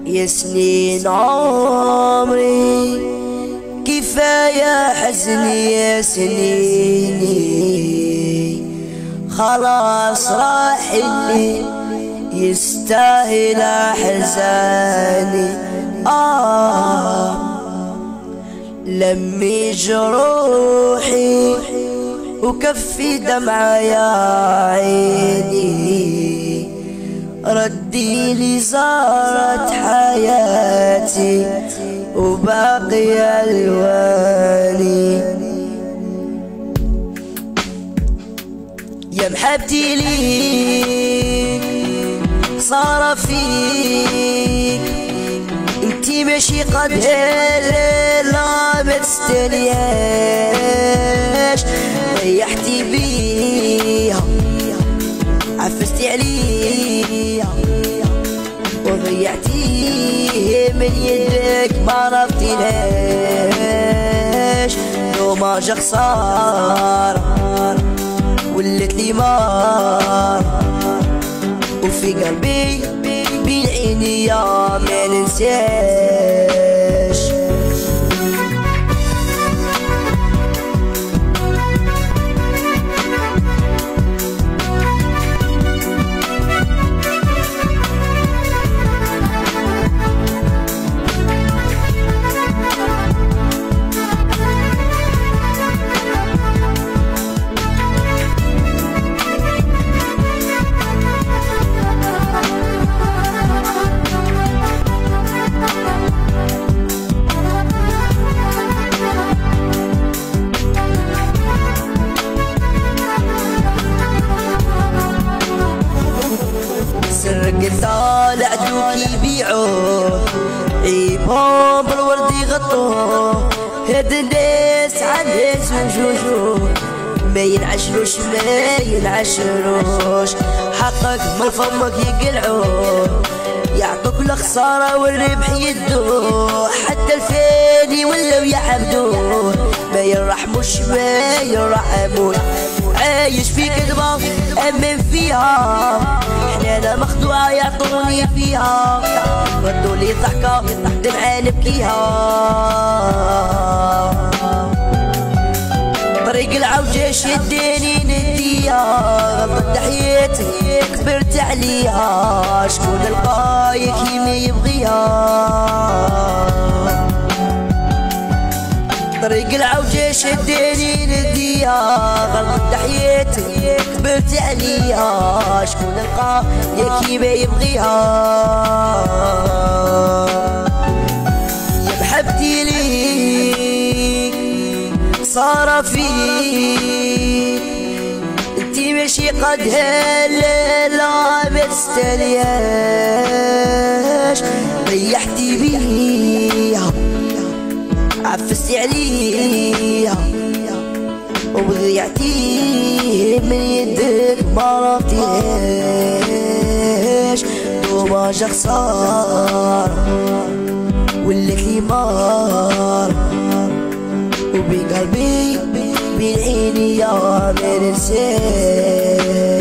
يا سنين عمري كفاية حزني يا سنيني، خلاص راح اللي يستاهل أحزاني. لمي جروحي وكفي دمعة يا عيني، ردي لي زارت حياتي وباقي ألواني. يا محبتي ليك صار فيك انتي ماشي قد هلا ما تستنياش، ريحتي بيها عفستي عليها وضيعتيه من يدك ما عرفتيناش. دوماج خسارة ولت لي مار وفي قلبي بين عيني يا ما ننساش. طالع دوك يبيعوه عيبهم بالورد يغطوه، هاد الناس عالناس وجوجوه ما ينعشروش ما ينعشروش، حقك من فمك يقلعوه يعطوك الخسارة والربح يدوه، حتى الفاني ولاو يعبدوه ما يرحموش ما يرحموش. عايش في كذبة أمن فيها حنانة مخدوعة يعطوني فيها، ردولي ضحكة دمعة نبكيها. طريق العوجة شديني نديها، غلطت حياتي كبرت عليها، شكون القايك يمي يبغيها. طريق العوجة شديني نديها، غلطت حياتي كبرت عليها، شكون القايك يمي يبغيها. يا محبتي ليك صار فيك انتي ماشي قد هلا ما تستنياش، ريحتي بيها عفستي عليها وضيعتيه من يدك ما عرفتيهاش. دوماج خسارة ولت لي مار وبقلبي بين عيني يا ما ننساش.